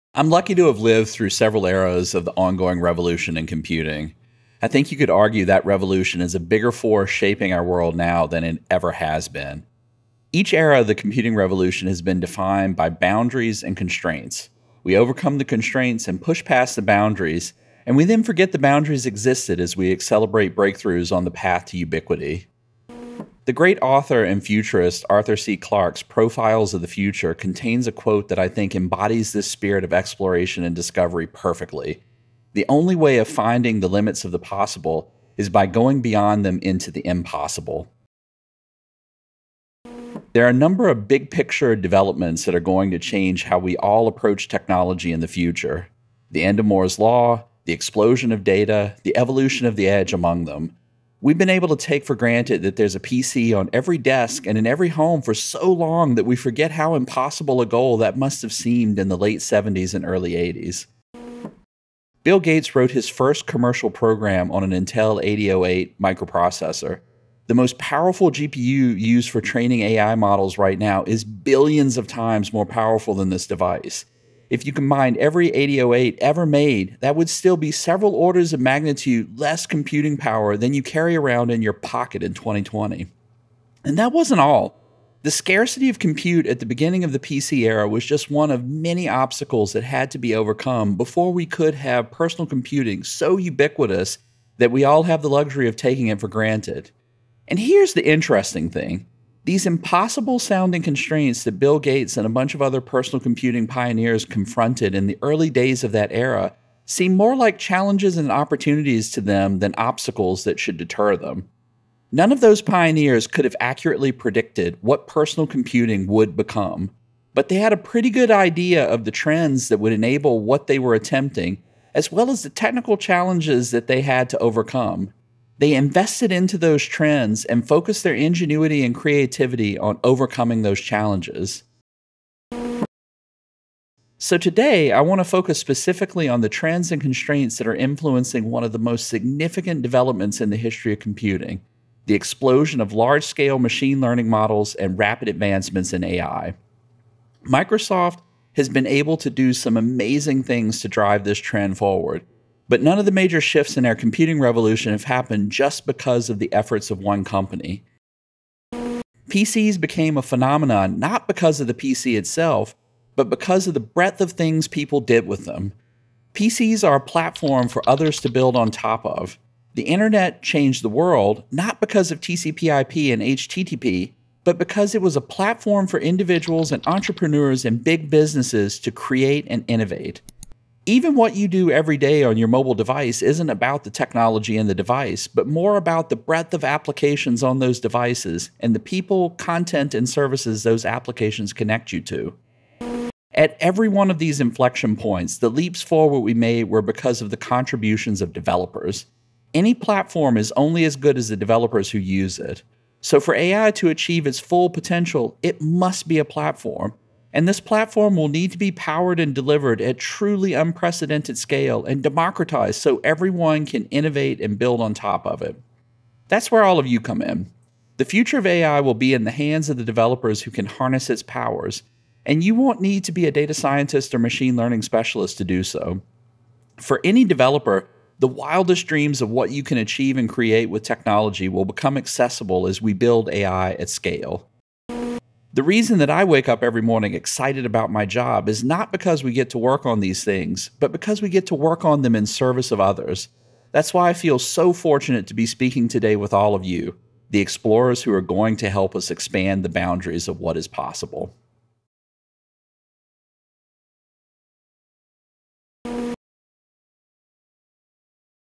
I'm lucky to have lived through several eras of the ongoing revolution in computing. I think you could argue that revolution is a bigger force shaping our world now than it ever has been. Each era of the computing revolution has been defined by boundaries and constraints. We overcome the constraints and push past the boundaries, and we then forget the boundaries existed as we accelerate breakthroughs on the path to ubiquity. The great author and futurist Arthur C. Clarke's Profiles of the Future contains a quote that I think embodies this spirit of exploration and discovery perfectly. The only way of finding the limits of the possible is by going beyond them into the impossible. There are a number of big picture developments that are going to change how we all approach technology in the future. The end of Moore's Law, the explosion of data, the evolution of the edge among them. We've been able to take for granted that there's a PC on every desk and in every home for so long that we forget how impossible a goal that must have seemed in the late 70s and early 80s. Bill Gates wrote his first commercial program on an Intel 8008 microprocessor. The most powerful GPU used for training AI models right now is billions of times more powerful than this device. If you combine every 8008 ever made, that would still be several orders of magnitude less computing power than you carry around in your pocket in 2020. And that wasn't all. The scarcity of compute at the beginning of the PC era was just one of many obstacles that had to be overcome before we could have personal computing so ubiquitous that we all have the luxury of taking it for granted. And here's the interesting thing. These impossible-sounding constraints that Bill Gates and a bunch of other personal computing pioneers confronted in the early days of that era seem more like challenges and opportunities to them than obstacles that should deter them. None of those pioneers could have accurately predicted what personal computing would become, but they had a pretty good idea of the trends that would enable what they were attempting, as well as the technical challenges that they had to overcome. They invested into those trends and focused their ingenuity and creativity on overcoming those challenges. So today, I want to focus specifically on the trends and constraints that are influencing one of the most significant developments in the history of computing, the explosion of large-scale machine learning models and rapid advancements in AI. Microsoft has been able to do some amazing things to drive this trend forward. But none of the major shifts in our computing revolution have happened just because of the efforts of one company. PCs became a phenomenon not because of the PC itself, but because of the breadth of things people did with them. PCs are a platform for others to build on top of. The internet changed the world not because of TCP/IP and HTTP, but because it was a platform for individuals and entrepreneurs and big businesses to create and innovate. Even what you do every day on your mobile device isn't about the technology in the device, but more about the breadth of applications on those devices and the people, content, and services those applications connect you to. At every one of these inflection points, the leaps forward we made were because of the contributions of developers. Any platform is only as good as the developers who use it. So for AI to achieve its full potential, it must be a platform. And this platform will need to be powered and delivered at truly unprecedented scale and democratized so everyone can innovate and build on top of it. That's where all of you come in. The future of AI will be in the hands of the developers who can harness its powers, and you won't need to be a data scientist or machine learning specialist to do so. For any developer, the wildest dreams of what you can achieve and create with technology will become accessible as we build AI at scale. The reason that I wake up every morning excited about my job is not because we get to work on these things, but because we get to work on them in service of others. That's why I feel so fortunate to be speaking today with all of you, the explorers who are going to help us expand the boundaries of what is possible.